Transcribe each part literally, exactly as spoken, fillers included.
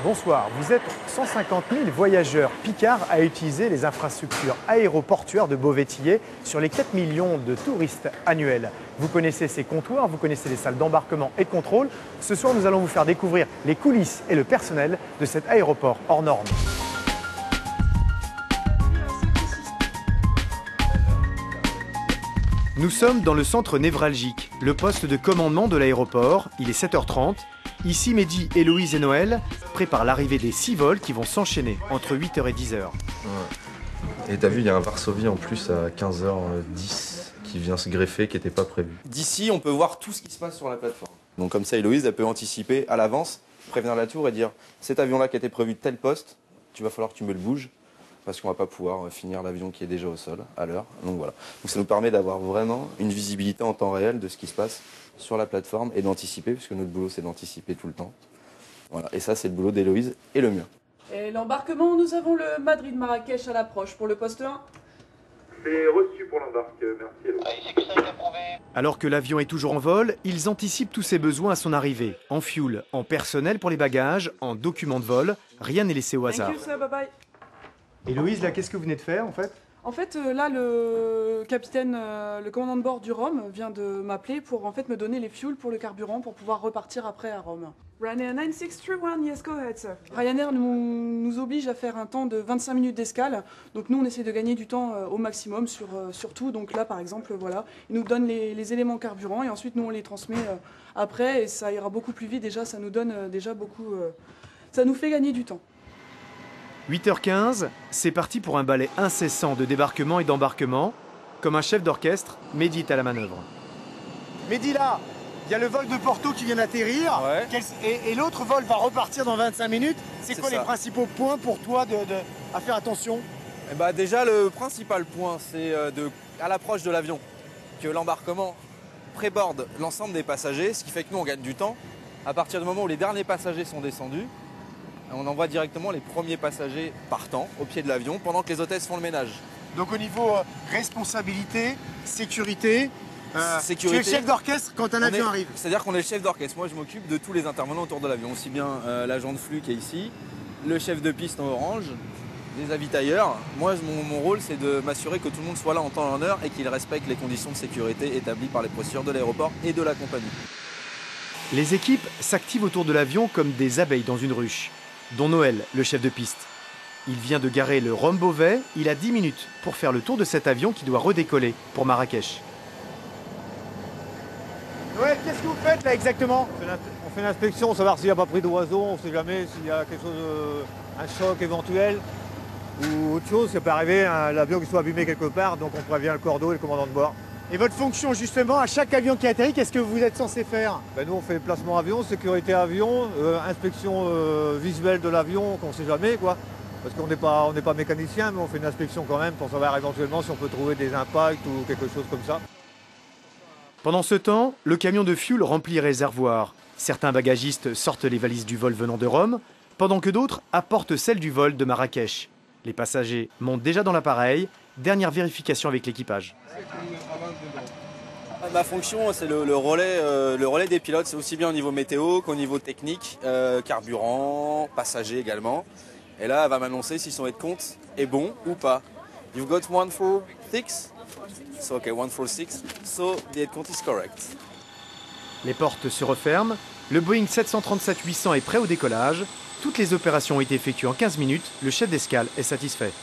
Bonsoir, vous êtes cent cinquante mille voyageurs Picard à utiliser les infrastructures aéroportuaires de Beauvais-Tillé sur les quatre millions de touristes annuels. Vous connaissez ces comptoirs, vous connaissez les salles d'embarquement et de contrôle. Ce soir, nous allons vous faire découvrir les coulisses et le personnel de cet aéroport hors norme. Nous sommes dans le centre névralgique, le poste de commandement de l'aéroport. Il est sept heures trente. Ici, Mehdi, Héloïse et Noël préparent l'arrivée des six vols qui vont s'enchaîner entre huit heures et dix heures. Ouais. Et t'as vu, il y a un Varsovie en plus à quinze heures dix qui vient se greffer, qui n'était pas prévu. D'ici, on peut voir tout ce qui se passe sur la plateforme. Donc comme ça, Héloïse, elle peut anticiper à l'avance, prévenir la tour et dire « cet avion-là qui était prévu de tel poste, tu vas falloir que tu me le bouges ». Parce qu'on ne va pas pouvoir finir l'avion qui est déjà au sol à l'heure. Donc voilà. Donc ça nous permet d'avoir vraiment une visibilité en temps réel de ce qui se passe sur la plateforme et d'anticiper, puisque notre boulot c'est d'anticiper tout le temps. Voilà. Et ça c'est le boulot d'Héloïse et le mien. Et l'embarquement, nous avons le Madrid-Marrakech à l'approche pour le poste un. C'est reçu pour l'embarque, merci Héloïse. Alors que l'avion est toujours en vol, ils anticipent tous ses besoins à son arrivée. En fuel, en personnel pour les bagages, en documents de vol, rien n'est laissé au hasard. Thank you, sir, bye bye. Héloïse, là, qu'est-ce que vous venez de faire en fait? En fait, euh, là, le capitaine, euh, le commandant de bord du Rome vient de m'appeler pour en fait me donner les fuels pour le carburant pour pouvoir repartir après à Rome. Ryanair neuf six trois un, yes, go ahead, sir. Ryanair nous, nous oblige à faire un temps de vingt-cinq minutes d'escale. Donc nous, on essaie de gagner du temps euh, au maximum sur, euh, sur tout. Donc là, par exemple, voilà, ils nous donnent les, les éléments carburant et ensuite nous, on les transmet euh, après et ça ira beaucoup plus vite. Déjà, ça nous donne euh, déjà beaucoup... Euh, ça nous fait gagner du temps. huit heures quinze, c'est parti pour un balai incessant de débarquement et d'embarquement. Comme un chef d'orchestre, Mehdi est à la manœuvre. Mehdi, là, il y a le vol de Porto qui vient d'atterrir. Ouais. Et, et l'autre vol va repartir dans vingt-cinq minutes. C'est quoi ça. les principaux points pour toi de, de, à faire attention? Et bah déjà, le principal point, c'est de, à l'approche de l'avion, que l'embarquement préborde l'ensemble des passagers, ce qui fait que nous, on gagne du temps. À partir du moment où les derniers passagers sont descendus, on envoie directement les premiers passagers partant au pied de l'avion pendant que les hôtesses font le ménage. Donc au niveau euh, responsabilité, sécurité, euh, sécurité, tu es chef d'orchestre quand un avion est, arrive. C'est-à-dire qu'on est le chef d'orchestre. Moi, je m'occupe de tous les intervenants autour de l'avion, aussi bien euh, l'agent de flux qui est ici, le chef de piste en orange, les avitailleurs. Moi, mon, mon rôle, c'est de m'assurer que tout le monde soit là en temps et en heure et qu'il respecte les conditions de sécurité établies par les procédures de l'aéroport et de la compagnie. Les équipes s'activent autour de l'avion comme des abeilles dans une ruche, dont Noël, le chef de piste. Il vient de garer le Rome Beauvais, il a dix minutes pour faire le tour de cet avion qui doit redécoller pour Marrakech. Noël, qu'est-ce que vous faites là exactement? On fait l'inspection, savoir s'il n'y a pas pris d'oiseau, on ne sait jamais s'il y a quelque chose, euh, un choc éventuel ou autre chose. Ça peut arriver, l'avion qui soit abîmé quelque part, donc on prévient le cordeau et le commandant de bord. Et votre fonction justement, à chaque avion qui atterrit, qu'est-ce que vous êtes censé faire? Ben nous on fait placement avion, sécurité avion, euh, inspection euh, visuelle de l'avion, qu'on ne sait jamais quoi. Parce qu'on n'est pas, on n'est pas mécanicien, mais on fait une inspection quand même pour savoir éventuellement si on peut trouver des impacts ou quelque chose comme ça. Pendant ce temps, le camion de fuel remplit les réservoirs. Certains bagagistes sortent les valises du vol venant de Rome, pendant que d'autres apportent celles du vol de Marrakech. Les passagers montent déjà dans l'appareil. Dernière vérification avec l'équipage. Ma fonction, c'est le, le, relais, euh, le relais des pilotes. C'est aussi bien au niveau météo qu'au niveau technique, euh, carburant, passagers également. Et là, elle va m'annoncer si son head-count est bon ou pas. You've got one for six? So, okay, one for six. So, the head-count is correct. Les portes se referment. Le Boeing sept cent trente-sept huit cents est prêt au décollage. Toutes les opérations ont été effectuées en quinze minutes. Le chef d'escale est satisfait.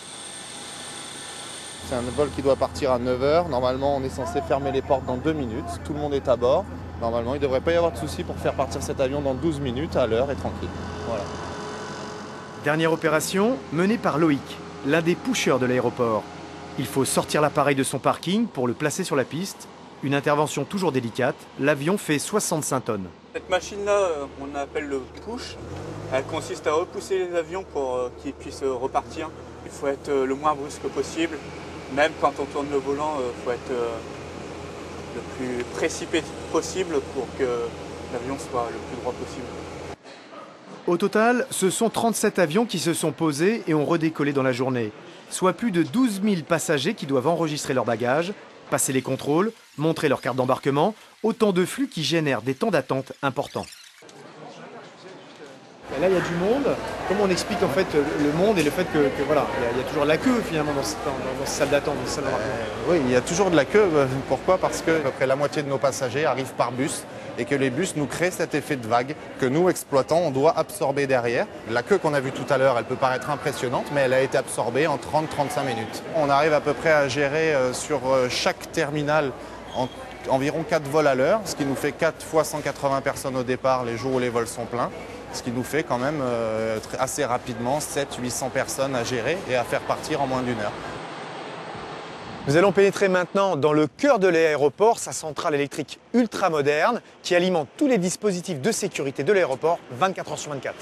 C'est un vol qui doit partir à neuf heures. Normalement, on est censé fermer les portes dans deux minutes. Tout le monde est à bord. Normalement, il ne devrait pas y avoir de souci pour faire partir cet avion dans douze minutes à l'heure et tranquille. Voilà. Dernière opération menée par Loïc, l'un des pushers de l'aéroport. Il faut sortir l'appareil de son parking pour le placer sur la piste. Une intervention toujours délicate. L'avion fait soixante-cinq tonnes. Cette machine-là, on appelle le push. Elle consiste à repousser les avions pour qu'ils puissent repartir. Il faut être le moins brusque possible. Même quand on tourne le volant, il faut être euh, le plus précis possible pour que l'avion soit le plus droit possible. Au total, ce sont trente-sept avions qui se sont posés et ont redécollé dans la journée. Soit plus de douze mille passagers qui doivent enregistrer leurs bagages, passer les contrôles, montrer leur carte d'embarquement. Autant de flux qui génèrent des temps d'attente importants. Là, il y a du monde. Comment on explique en fait le monde et le fait que, que voilà, il y, a, il y a toujours de la queue finalement dans, cette, dans, dans ces salles d'attente, dans ces salles d'embarquement. Euh, oui, il y a toujours de la queue. Pourquoi? Parce que à peu près la moitié de nos passagers arrivent par bus et que les bus nous créent cet effet de vague que nous, exploitants, on doit absorber derrière. La queue qu'on a vue tout à l'heure, elle peut paraître impressionnante, mais elle a été absorbée en trente à trente-cinq minutes. On arrive à peu près à gérer euh, sur euh, chaque terminal en environ quatre vols à l'heure, ce qui nous fait quatre fois cent quatre-vingts personnes au départ les jours où les vols sont pleins. Ce qui nous fait quand même euh, assez rapidement sept à huit cents personnes à gérer et à faire partir en moins d'une heure. Nous allons pénétrer maintenant dans le cœur de l'aéroport, sa centrale électrique ultra moderne qui alimente tous les dispositifs de sécurité de l'aéroport vingt-quatre heures sur vingt-quatre.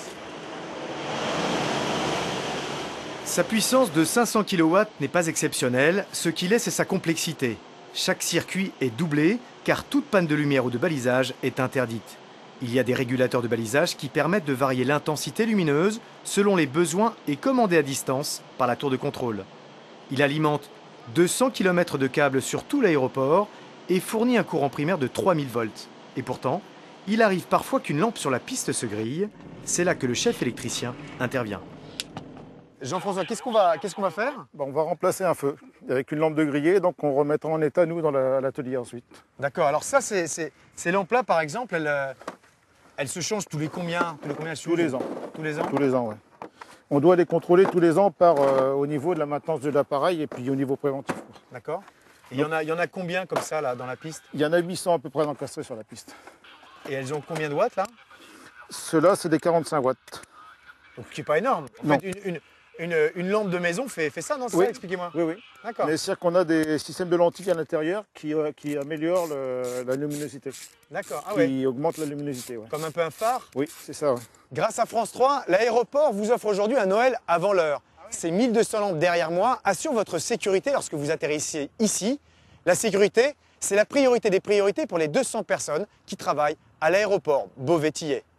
Sa puissance de cinq cents kilowatts n'est pas exceptionnelle, ce qui laisse c'est sa complexité. Chaque circuit est doublé car toute panne de lumière ou de balisage est interdite. Il y a des régulateurs de balisage qui permettent de varier l'intensité lumineuse selon les besoins et commandés à distance par la tour de contrôle. Il alimente deux cents kilomètres de câbles sur tout l'aéroport et fournit un courant primaire de trois mille volts. Et pourtant, il arrive parfois qu'une lampe sur la piste se grille. C'est là que le chef électricien intervient. Jean-François, qu'est-ce qu'on va, qu'est-ce qu'on va faire? Bon, on va remplacer un feu avec une lampe de grillé, donc on remettra en état, nous, dans l'atelier ensuite. D'accord, alors ça, c'est, c'est, ces lampes-là, par exemple, elles, elles se changent tous les combien, tous les combien elles Tous les ans. Tous les ans Tous les ans, oui. On doit les contrôler tous les ans par, euh, au niveau de la maintenance de l'appareil et puis au niveau préventif. D'accord. Et il y en a, il y en a combien comme ça, là, dans la piste? Il y en a huit cents à peu près encastrés sur la piste. Et elles ont combien de watts, là? Ceux-là, c'est des quarante-cinq watts. Donc, qui n'est pas énorme. En Non. fait, une, une, une, une lampe de maison fait, fait ça, non? C'est Oui. ça, expliquez-moi. Oui, oui. D'accord. Mais c'est-à-dire qu'on a des systèmes de lentilles à l'intérieur qui, euh, qui améliorent le- la luminosité. D'accord, ah qui ouais. augmentent la luminosité, ouais. Comme un peu un phare. Oui, c'est ça, ouais. Grâce à France trois, l'aéroport vous offre aujourd'hui un Noël avant l'heure. Ces mille deux cents lampes derrière moi assurent votre sécurité lorsque vous atterrissez ici. La sécurité, c'est la priorité des priorités pour les deux cents personnes qui travaillent à l'aéroport Beauvais-Tillet.